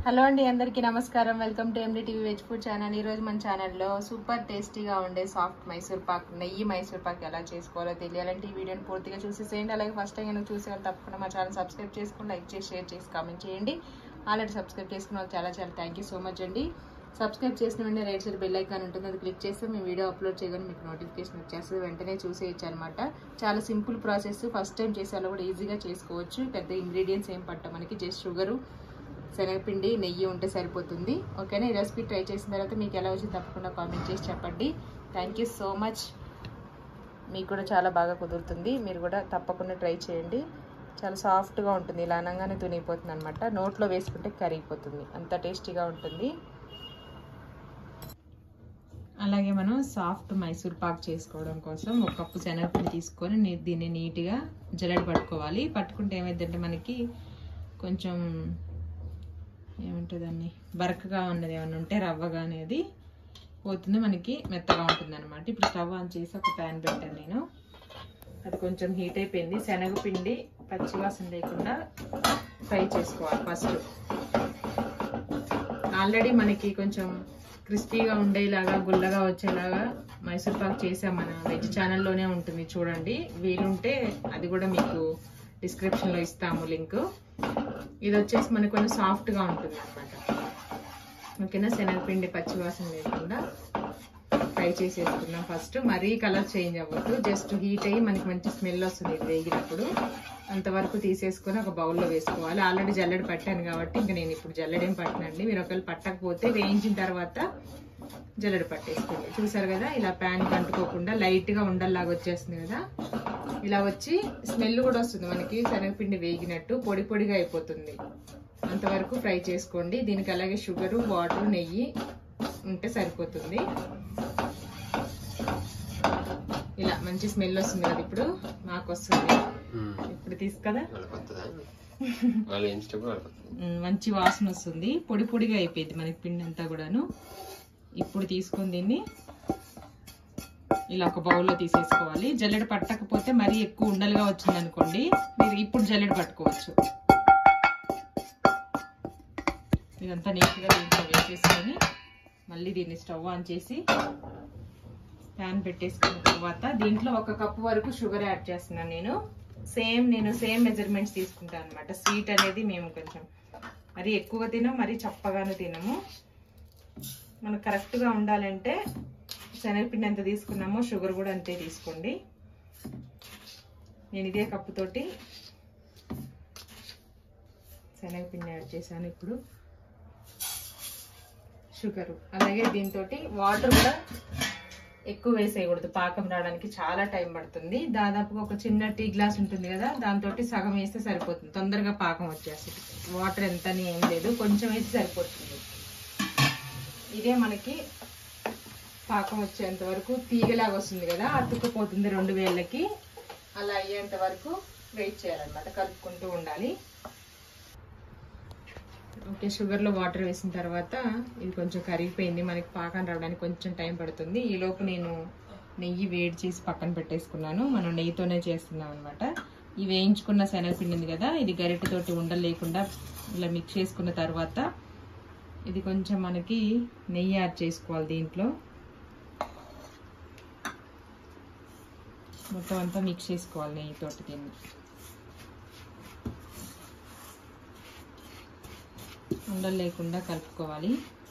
Hello అండి, అందరికీ నమస్కారం. Welcome to MDtv veg food channel. ఈరోజు మన ఛానల్లో సూపర్ టేస్టీగా ఉండే సాఫ్ట్ మైసూర్ పాక్, నెయ్యి మైసూర్ పాక్ ఎలా చేసుకోవాలో తెలియాలంటే ఈ వీడియోని పూర్తిగా చూసేసేయండి. అలాగే ఫస్ట్ టైం కనుక చూసేవాళ్ళు తప్పకుండా మా ఛానల్ సబ్స్క్రైబ్ చేసుకుని లైక్ చేసి షేర్ చేసి కామెంట్ చేయండి. ఆల్రెడీ సబ్స్క్రైబ్ చేసుకున్న వాళ్ళు చాలా చాలా థ్యాంక్ యూ సో మచ్ అండి. సబ్స్క్రైబ్ చేసిన వెంటనే రైట్ సైడ్ బెల్ ఐకాన్ ఉంటుంది, అది క్లిక్ చేస్తే మీ వీడియో అప్లోడ్ చేయగానే మీకు నోటిఫికేషన్ వచ్చేస్తుంది, వెంటనే చూసేయచ్చు అనమాట. చాలా సింపుల్ ప్రాసెస్, ఫస్ట్ టైం చేసేవాళ్ళు కూడా ఈజీగా చేసుకోవచ్చు. పెద్ద ఇంగ్రీడియంట్స్ ఏం పట్ట, మనకి జస్ట్ షుగరు, శనగపిండి, నెయ్యి ఉంటే సరిపోతుంది. ఓకేనా? ఈ రెసిపీ ట్రై చేసిన తర్వాత మీకు ఎలా వచ్చింది తప్పకుండా కామెంట్ చేసి చెప్పండి. Thank you so much. మీకు కూడా చాలా బాగా కుదురుతుంది, మీరు కూడా తప్పకుండా ట్రై చేయండి. చాలా సాఫ్ట్గా ఉంటుంది, ఇలా అనగానే తునిగిపోతుంది అనమాట. నోట్లో వేసుకుంటే కరిగిపోతుంది, అంత టేస్టీగా ఉంటుంది. అలాగే మనం సాఫ్ట్ మైసూర్ పాక్ చేసుకోవడం కోసం ఒక కప్పు శనగపిండి తీసుకొని దీన్ని నీట్గా జల్లెడ పట్టుకోవాలి. పట్టుకుంటే ఏమైందంటే మనకి కొంచెం ఏముంటుందండి, బరకగా ఉన్నది ఏమన్నా ఉంటే రవ్వగా అనేది పోతుంది, మనకి మెత్తగా ఉంటుంది అనమాట. ఇప్పుడు స్టవ్ ఆన్ చేసి ఒక ప్యాన్ పెట్టాను నేను, అది కొంచెం హీట్ అయిపోయింది. శనగపిండి పచ్చివాసన లేకుండా ఫ్రై చేసుకోవాలి ఫస్ట్. ఆల్రెడీ మనకి కొంచెం క్రిస్పీగా ఉండేలాగా, గుల్లగా వచ్చేలాగా మైసూర్ పాక్ చేసాం, మన వెజ్ ఛానల్లోనే ఉంటుంది చూడండి. వీలుంటే అది కూడా మీకు డిస్క్రిప్షన్లో ఇస్తాము లింక్. ఇది వచ్చేసి మనకు కొంచెం సాఫ్ట్గా ఉంటుంది అనమాట. ఓకేనా? శనగపిండి పచ్చివాసన లేకుండా ఫ్రై చేసేసుకున్నాం ఫస్ట్. మరీ కలర్ చేంజ్ అవ్వద్దు, జస్ట్ హీట్ అయ్యి మనకి మంచి స్మెల్ వస్తుంది ఇది వేగినప్పుడు. అంతవరకు తీసేసుకొని ఒక బౌల్లో వేసుకోవాలి. ఆల్రెడీ జల్లెడ పట్టాను కాబట్టి ఇంకా నేను ఇప్పుడు జల్లెడేం పట్టినండి. మీరు ఒకవేళ పట్టకపోతే వేయించిన తర్వాత జల్లెడ పట్టేసుకోండి. చూసారు కదా, ఇలా ప్యాన్ కంటుకోకుండా లైట్గా ఉండల్లాగా వచ్చేస్తుంది కదా. ఇలా వచ్చి స్మెల్ కూడా వస్తుంది మనకి, శనగపిండి వేగినట్టు పొడి పొడిగా అయిపోతుంది. అంతవరకు ఫ్రై చేసుకోండి. దీనికి అలాగే షుగరు, వాటర్, నెయ్యి ఉంటే సరిపోతుంది. ఇలా మంచి స్మెల్ వస్తుంది కదా, ఇప్పుడు నాకు వస్తుంది. ఇప్పుడు తీసుకదా మంచి వాసన వస్తుంది, పొడి పొడిగా అయిపోయింది మనకి పిండి అంతా కూడాను. ఇప్పుడు తీసుకొని దీన్ని ఇలా ఒక బౌల్లో తీసేసుకోవాలి. జల్లెడ పట్టకపోతే మరీ ఎక్కువ ఉండలుగా వచ్చింది అనుకోండి, మీరు ఇప్పుడు జల్లెడ పట్టుకోవచ్చు. ఇదంతా నీట్గా దీంట్లో వేసేసుకొని మళ్ళీ దీన్ని స్టవ్ ఆన్ చేసి ప్యాన్ పెట్టేసుకున్న తర్వాత దీంట్లో 1 కప్పు వరకు షుగర్ యాడ్ చేస్తున్నాను నేను. సేమ్ మెజర్మెంట్స్ తీసుకుంటాను అనమాట. స్వీట్ అనేది మేము కొంచెం మరీ ఎక్కువగా తినము, మరీ చప్పగాను తినము. మనకు కరెక్ట్గా ఉండాలంటే శనగపిండి ఎంత తీసుకున్నామో షుగర్ కూడా అంతే తీసుకోండి. నేను ఇదే కప్పుతోటి శనగపిండి యాడ్ చేశాను. ఇప్పుడు షుగరు, అలాగే దీంతో వాటర్ కూడా ఎక్కువ వేసేయకూడదు, పాకం రావడానికి చాలా టైం పడుతుంది. దాదాపుగా ఒక చిన్న టీ గ్లాస్ ఉంటుంది కదా, దాంతో సగం వేస్తే సరిపోతుంది, తొందరగా పాకం వచ్చేస్తుంది. వాటర్ ఎంతని ఏం లేదు, కొంచెం వేసి సరిపోతుంది. ఇదే మనకి పాకం వచ్చేంత వరకు తీగలాగా వస్తుంది కదా, అతుక్కుపోతుంది 2 వేళ్ళకి. అలా అయ్యేంత వరకు వెయిట్ చేయాలన్నమాట, కలుపుకుంటూ ఉండాలి. ఓకే, షుగర్లో వాటర్ వేసిన తర్వాత ఇది కొంచెం కరిగిపోయింది, మనకి పాకం రావడానికి కొంచెం టైం పడుతుంది. ఈలోపు నేను నెయ్యి వేడి చేసి పక్కన పెట్టేసుకున్నాను. మనం నెయ్యితోనే చేస్తున్నాం అనమాట. ఈ వేయించుకున్న శనగపిండింది కదా, ఇది గరిటెతోటి ఉండలు లేకుండా ఇలా మిక్స్ చేసుకున్న తర్వాత ఇది కొంచెం మనకి నెయ్యి యాడ్ చేసుకోవాలి. దీంట్లో మొత్తం అంతా మిక్స్ చేసుకోవాలి నెయ్యితోటి. దీన్ని ఉండలు లేకుండా కలుపుకోవాలి.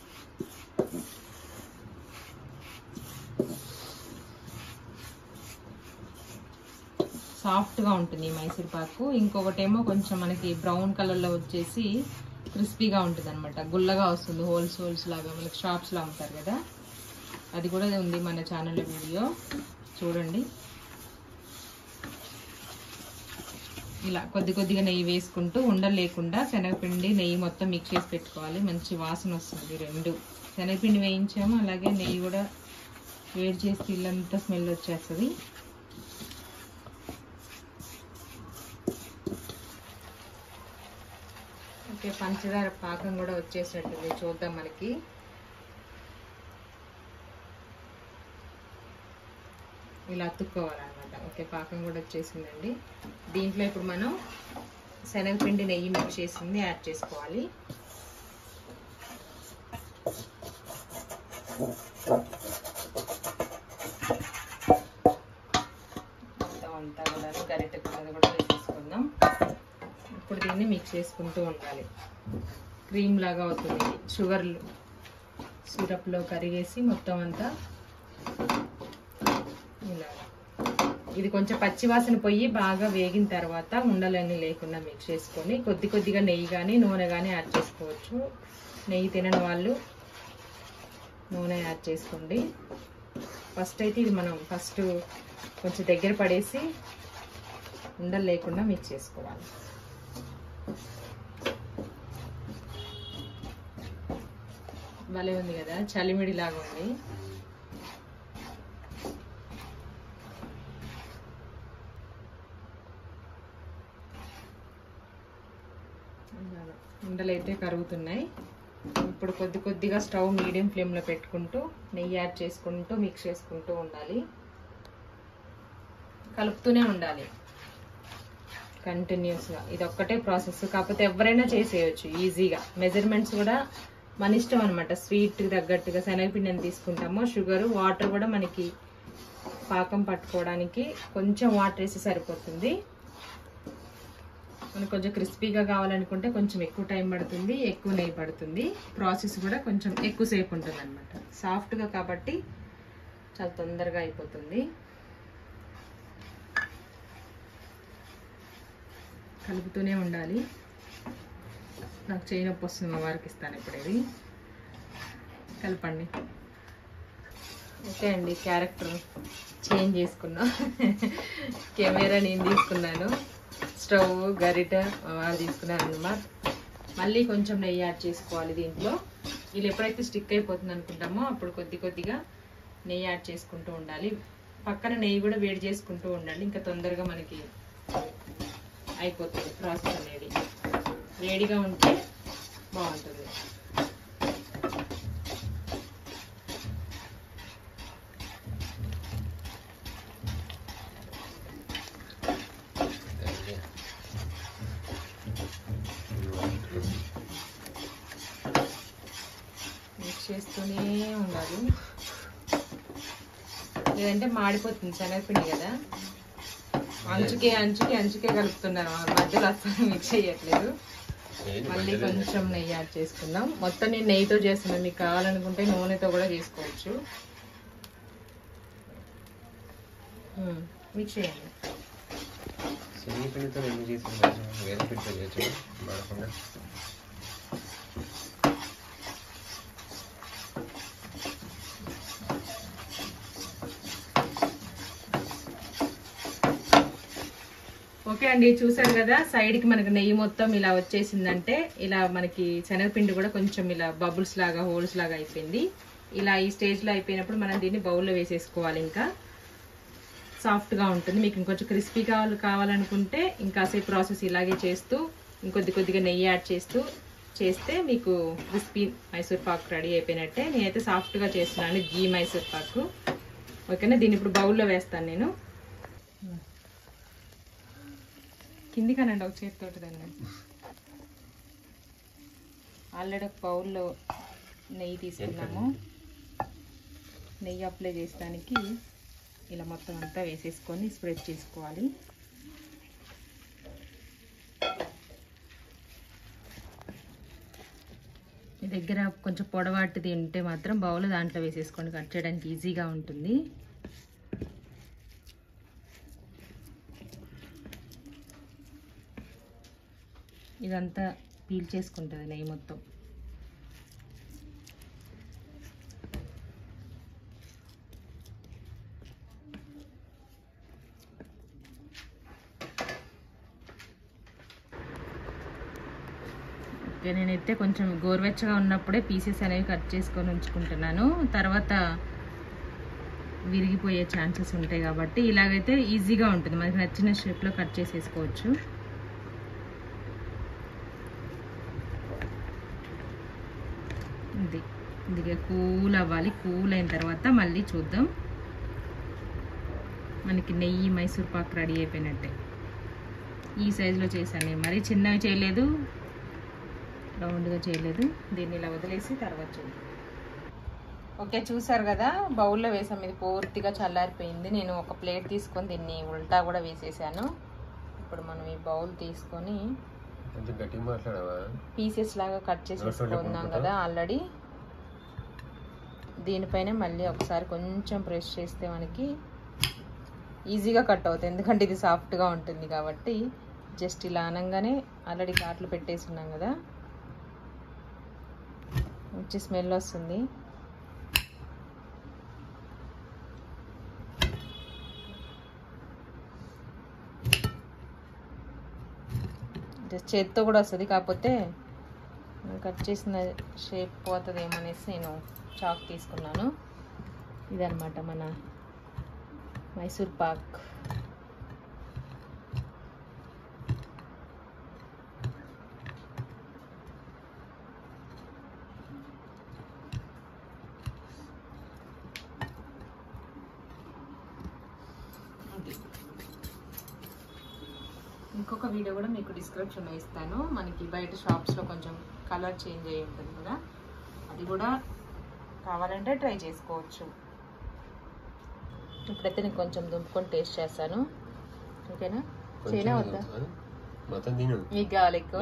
సాఫ్ట్గా ఉంటుంది మైసూర్ పాకు. ఇంకొకటేమో కొంచెం మనకి బ్రౌన్ కలర్లో వచ్చేసి క్రిస్పీగా ఉంటుంది అనమాట, గుల్లగా వస్తుంది, హోల్స్ లాగా మనకి షాప్స్లో అమ్ముతారు కదా. అది కూడా ఉంది మన ఛానల్లో వీడియో చూడండి. ఇలా కొద్దిగా నెయ్యి వేసుకుంటూ ఉండలు లేకుండా శనగపిండి, నెయ్యి మొత్తం మిక్స్ చేసి పెట్టుకోవాలి. మంచి వాసన వస్తుంది. 2 శనగపిండి వేయించాము, అలాగే నెయ్యి కూడా వేడి చేసి ఇల్లంతా స్మెల్ వచ్చేస్తుంది. ఓకే, పంచదార పాకం కూడా వచ్చేసినట్టుంది, చూద్దాం. మనకి ఇలా అతుక్కోవాలన్నమాట. ఓకే, పాకం కూడా వచ్చేసిందండి. దీంట్లో ఇప్పుడు మనం శనగపిండి, నెయ్యి మిక్స్ చేసింది యాడ్ చేసుకోవాలి. అంతా కూడా గరిటె కూడా వేసేసుకుందాం. ఇప్పుడు దీన్ని మిక్స్ చేసుకుంటూ ఉండాలి. క్రీమ్ లాగా అవుతుంది. షుగర్ సిరప్లో కరిగేసి మొత్తం అంతా ఇలా. ఇది కొంచెం పచ్చివాసన పోయి బాగా వేగిన తర్వాత ఉండలన్నీ లేకుండా మిక్స్ చేసుకొని కొద్ది కొద్దిగా నెయ్యి కానీ నూనె కానీ యాడ్ చేసుకోవచ్చు. నెయ్యి తినని వాళ్ళు నూనె యాడ్ చేసుకోండి. ఫస్ట్ అయితే ఇది మనం కొంచెం దగ్గర పడేసి ఉండలు లేకుండా మిక్స్ చేసుకోవాలి. భలే ఉంది కదా, చలిమిడి లాగా ఉంది. ఉండలు అయితే కరుగుతున్నాయి. ఇప్పుడు కొద్ది కొద్దిగా స్టవ్ మీడియం ఫ్లేమ్లో పెట్టుకుంటూ నెయ్యి యాడ్ చేసుకుంటూ మిక్స్ చేసుకుంటూ ఉండాలి. కలుపుతూనే ఉండాలి కంటిన్యూస్గా. ఇది ఒక్కటే ప్రాసెస్, కాకపోతే ఎవరైనా చేసేయచ్చు ఈజీగా. మెజర్మెంట్స్ కూడా మన ఇష్టం అనమాట. స్వీట్ తగ్గట్టుగా శనగపిండిని తీసుకుంటామో, షుగర్, వాటర్ కూడా మనకి పాకం పట్టుకోవడానికి కొంచెం వాటర్ వేసి సరిపోతుంది. మనకు కొంచెం క్రిస్పీగా కావాలనుకుంటే కొంచెం ఎక్కువ టైం పడుతుంది, ఎక్కువ నెయ్యి పడుతుంది. ప్రాసెస్ కూడా కొంచెం ఎక్కువసేపు ఉంటుంది అనమాట. సాఫ్ట్గా కాబట్టి చాలా తొందరగా అయిపోతుంది. కలుపుతూనే ఉండాలి. నాకు చేయి నొప్పి వస్తుంది, మా వారికి ఇస్తాను ఇప్పుడు. ఇది కలపండి. ఓకే అండి, క్యారెక్టర్ చేంజ్ చేసుకున్నా. కెమెరా నేను తీసుకున్నాను, స్టవ్ గరిట వారు తీసుకున్నారు అన్నమాట. మళ్ళీ కొంచెం నెయ్యి యాడ్ చేసుకోవాలి దీంట్లో. ఇది ఎప్పుడైతే స్టిక్ అయిపోతుంది అనుకుంటామో అప్పుడు కొద్ది కొద్దిగా నెయ్యి యాడ్ చేసుకుంటూ ఉండాలి. పక్కన నెయ్యి కూడా వేడి చేసుకుంటూ ఉండండి, ఇంకా తొందరగా మనకి అయిపోతుంది ప్రాసెస్ అనేది. వేడిగా ఉంటే బాగుంటుంది. మిక్స్ చేస్తూనే ఉండాలి, లేదంటే మాడిపోతుంది. శనగపిండి కదా, అంచుకే కలుపుతున్నారు, మధ్యలో అసలు మిక్స్ చేయట్లేదు. మళ్ళీ కొంచెం నెయ్యి యాడ్ చేసుకుందాం. మొత్తం నేను నెయ్యితో చేస్తున్నాను, మీకు కావాలనుకుంటే నూనెతో కూడా చేసుకోవచ్చు. మిక్స్ చేయండి. ఓకే అండి, చూసారు కదా సైడ్కి మనకి నెయ్యి మొత్తం ఇలా వచ్చేసిందంటే ఇలా మనకి శనగపిండి కూడా కొంచెం ఇలా బబుల్స్ లాగా, హోల్స్ లాగా అయిపోయింది. ఇలా ఈ స్టేజ్లో అయిపోయినప్పుడు మనం దీన్ని బౌల్లో వేసేసుకోవాలి. ఇంకా సాఫ్ట్గా ఉంటుంది. మీకు ఇంకొంచెం క్రిస్పీ కావాలనుకుంటే ఇంకాసేపు ప్రాసెస్ ఇలాగే చేస్తూ కొద్దిగా నెయ్యి యాడ్ చేస్తే మీకు క్రిస్పీ మైసూర్ పాక్ రెడీ అయిపోయినట్టే. నేనైతే సాఫ్ట్గా చేస్తున్నాను గీ మైసూర్ పాకు. ఓకేనా, దీన్ని ఇప్పుడు బౌల్లో వేస్తాను నేను. కిందికనండి ఒక చేతితోటి దాన్ని. ఆల్రెడీ ఒక బౌల్లో నెయ్యి తీసుకున్నాము. నెయ్యి అప్లై చేయడానికి ఇలా మొత్తం అంతా వేసేసుకొని స్ప్రెడ్ చేసుకోవాలి. మీ దగ్గర కొంచెం పొడవాటిది ఉంటే మాత్రం బౌల్ దాంట్లో వేసేసుకొని కట్ చేయడానికి ఈజీగా ఉంటుంది. ఇదంతా పీల్ చేసుకుంటుంది నెయ్యి మొత్తం. ఓకే, నేనైతే కొంచెం గోరువెచ్చగా ఉన్నప్పుడే పీసెస్ అనేవి కట్ చేసుకొని ఉంచుకుంటున్నాను. తర్వాత విరిగిపోయే ఛాన్సెస్ ఉంటాయి కాబట్టి ఇలాగైతే ఈజీగా ఉంటుంది. మనకి నచ్చిన షేప్లో కట్ చేసేసుకోవచ్చు. ఇది కూల్ అవ్వాలి. కూల్ అయిన తర్వాత మళ్ళీ చూద్దాం. మనకి నెయ్యి మైసూర్ పాక్ రెడీ అయిపోయినట్టే. ఈ సైజులో చేశాను నేను, మరీ చిన్నగా చేయలేదు, రౌండ్గా చేయలేదు. దీన్ని ఇలా వదిలేసి తర్వాత చూద్దాం. ఓకే, చూసారు కదా, బౌల్లో వేసాం. ఇది పూర్తిగా చల్లారిపోయింది. నేను ఒక ప్లేట్ తీసుకొని దీన్ని ఉల్టా కూడా వేసేసాను. ఇప్పుడు మనం ఈ బౌల్ తీసుకొని పీసెస్ లాగా కట్ చేసేసుకున్నాం కదా ఆల్రెడీ. దీనిపైన మళ్ళీ ఒకసారి కొంచెం ప్రెస్ చేస్తే మనకి ఈజీగా కట్ అవుతుంది, ఎందుకంటే ఇది సాఫ్ట్గా ఉంటుంది కాబట్టి. జస్ట్ ఇలా అనగానే ఆల్రెడీ ఘాట్లు పెట్టేసి ఉన్నాం కదా, మంచి స్మెల్ వస్తుంది. జస్ట్ చేతితో కూడా వస్తుంది, కాకపోతే కట్ చేసిన షేప్ పోతుందేమో అనేసి నేను చాక్ తీసుకున్నాను. ఇదన్నమాట మన మైసూర్ పాక్. ఇంకొక వీడియో కూడా మీకు డిస్క్రిప్షన్లో ఇస్తాను. మనకి బయట షాప్స్లో కొంచెం కలర్ చేంజ్ అయ్యి ఉంటుంది కదా, అది కూడా కావాలంటే ట్రై చేసుకోవచ్చు. ఇప్పుడైతే నేను కొంచెం దుంపుకొని టేస్ట్ చేస్తాను. ఓకేనా? చేయనా వద్దా? మీకు కావాలి ఎక్కువ?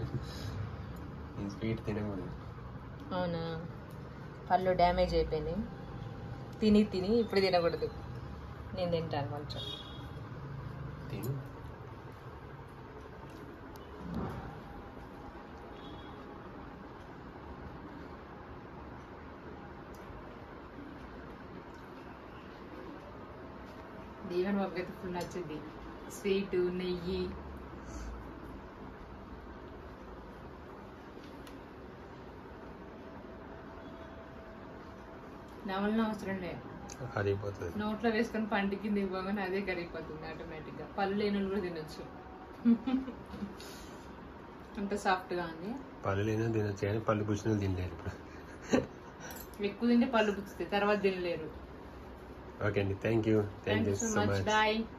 అవునా? పళ్ళు డ్యామేజ్ అయిపోయింది తిని తిని. ఇప్పుడు తినకూడదు, నేను తింటాను కొంచెం. దీవెన బాబు అయితే ఫుల్ నచ్చింది. స్వీట్, నెయ్యి, నవలన అవసరం లేదు, నోట్లో వేసుకొని పంట కింద ఇవ్వగానే అదే కరిగిపోతుంది ఆటోమేటిక్ గా. పళ్ళు లేని కూడా తినొచ్చు, అంత సాఫ్ట్ గా ఉంది. పళ్ళు లేని తినొచ్చు కానీ పళ్ళు పుచ్చిన తినలేరు. ఎక్కువ తింటే పళ్ళు పుచ్చుతాయి, తర్వాత తినలేరు. ఓకే అండి, thank you so much. Bye.